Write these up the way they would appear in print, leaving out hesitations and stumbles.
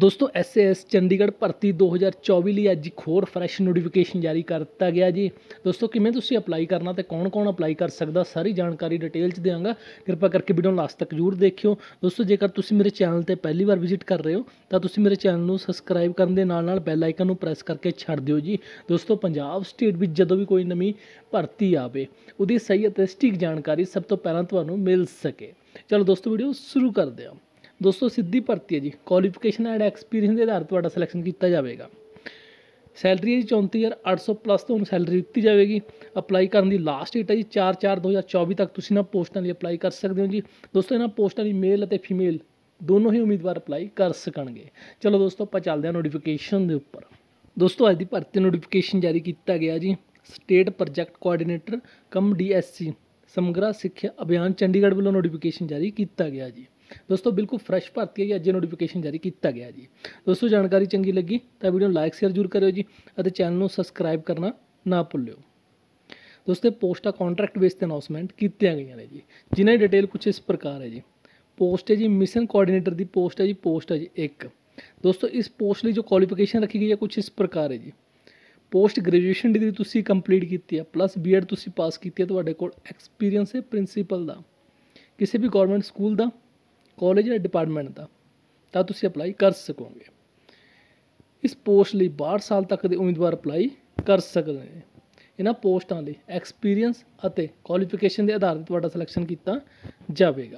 दोस्तों SAS चंडीगढ़ भर्ती 2024 ਲਈ ਅੱਜ ਇੱਕ ਹੋਰ ਫਰੈਸ਼ ਨੋਟੀਫਿਕੇਸ਼ਨ ਜਾਰੀ ਕਰ ਦਿੱਤਾ ਗਿਆ ਜੀ। ਦੋਸਤੋ ਕਿਵੇਂ ਤੁਸੀਂ ਅਪਲਾਈ ਕਰਨਾ ਤੇ ਕੌਣ ਅਪਲਾਈ ਕਰ ਸਕਦਾ ਸਾਰੀ ਜਾਣਕਾਰੀ ਡਿਟੇਲ 'ਚ ਦਿਆਂਗਾ। ਕਿਰਪਾ ਕਰਕੇ ਵੀਡੀਓ ਨੂੰ ਲਾਸਟ ਤੱਕ ਜ਼ਰੂਰ ਦੇਖਿਓ। ਦੋਸਤੋ ਜੇਕਰ ਤੁਸੀਂ ਮੇਰੇ ਚੈਨਲ ਤੇ ਪਹਿਲੀ ਵਾਰ ਵਿਜ਼ਿਟ ਕਰ ਰਹੇ ਹੋ ਤਾਂ ਤੁਸੀਂ ਮੇਰੇ ਚੈਨਲ ਨੂੰ ਸਬਸਕ੍ਰਾਈਬ ਕਰਨ ਦੇ ਨਾਲ ਬੈਲ ਆਈਕਨ ਨੂੰ ਪ੍ਰੈਸ ਕਰਕੇ ਛੱਡ ਦਿਓ ਜੀ। ਦੋਸਤੋ ਪੰਜਾਬ ਸਟੇਟ ਵਿੱਚ ਜਦੋਂ ਵੀ ਕੋਈ ਨਵੀਂ ਭਰਤੀ ਆਵੇ ਉਹਦੀ ਸਹੀ ਅਤੇ ਸਟੀਕ ਜਾਣਕਾਰੀ ਸਭ ਤੋਂ ਪਹਿਲਾਂ ਤੁਹਾਨੂੰ ਮਿਲ ਸਕੇ। ਚਲੋ ਦੋਸਤੋ ਵੀਡੀਓ ਸ਼ੁਰੂ ਕਰਦੇ ਹਾਂ। दोस्तों सीधी भर्ती है जी, क्वालिफिकेशन एंड एक्सपीरियंस के आधार पर सिलेक्शन किया जाएगा। सैलरी है जी 34,800 प्लस तो सैलरी दी जाएगी। अप्लाई करने की लास्ट डेट है जी 4/4/2024 तक तुम इन्होंने पोस्टां लिए अप्लाई कर सकते हो जी। दोस्तों इन्होंने पोस्टां की मेल और फीमेल दोनों ही उम्मीदवार अप्लाई कर सकेंगे। चलो दोस्तों आप चलते हैं नोटिफिकेशन के उपर। दोस्तों अज की भर्ती नोटिफिकेशन जारी किया गया जी। State project coordinator cum DSC Samagra सिक्ख्या अभियान चंडीगढ़ वालों नोटिफिकेशन जारी किया गया जी। दोस्तों बिल्कुल फ्रैश भर्ती है, अज नोटिफिकेशन जारी किया गया जी। दोस्तों जानकारी चंगी लगी तो वीडियो लाइक शेयर जरूर करो जी और चैनल को सबसक्राइब करना ना भुल्लियो। दोस्तों पोस्टा कॉन्ट्रैक्ट बेस पर अनाउंसमेंट की गई ने जी, जिन्हें डिटेल कुछ इस प्रकार है जी। पोस्ट है जी मिशन कोआर्डीनेटर की पोस्ट है जी, पोस्ट है जी एक। दोस्तों इस पोस्ट की जो क्वालिफिकेशन रखी गई है कुछ इस प्रकार है जी। पोस्ट ग्रेजुएशन डिग्री तुसी कंप्लीट की है प्लस B.Ed तुसी पास की है, तुहाडे कोल एक्सपीरियंस है प्रिंसीपल का किसी भी गौरमेंट स्कूल का कॉलेज या डिपार्टमेंट का तो तुसी अप्लाई कर सकोगे। इस पोस्ट लिए 62 साल तक के उम्मीदवार अप्लाई कर सकते हैं। इन्हां पोस्टां लई एक्सपीरियंस और क्वालिफिकेशन के आधार पर तुहाडा सिलेक्शन किया जाएगा।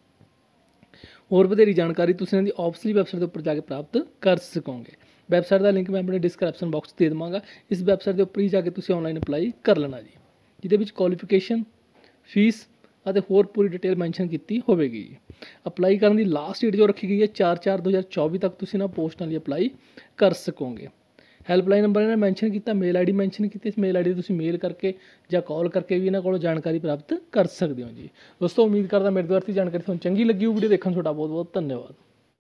होर वधेरी जानकारी तुसीं इन्हां दी ऑफिशियल वैबसाइट के उपर जाके प्राप्त कर सकोगे। वैबसाइट का लिंक मैं अपने डिस्क्रिप्शन बॉक्स दे देवांगा। इस वैबसाइट के उपर ही जाके तुसीं ऑनलाइन अप्लाई कर लेना जी, जिहदे विच क्वालिफिकेशन फीस और होर पूरी डिटेल मैंशन की होगी। अप्लाई करने की लास्ट डेट जो रखी गई है 4/4/2024 तक तुसीं इन्हां पोस्टां लई अप्लाई कर सकोगे। हैल्पलाइन नंबर इन्होंने मैंशन किया, मेल ID मैंशन की, इस मेल ID तुसीं मेल करके या कॉल करके भी इन्हां कोलों जानकारी प्राप्त कर सकते हो जी। दोस्तों उम्मीद करता मेरे द्वारा जानकारी तुहानूं चंगी लगी हो। वीडियो देखने तुहाडा बहुत बहुत धन्यवाद।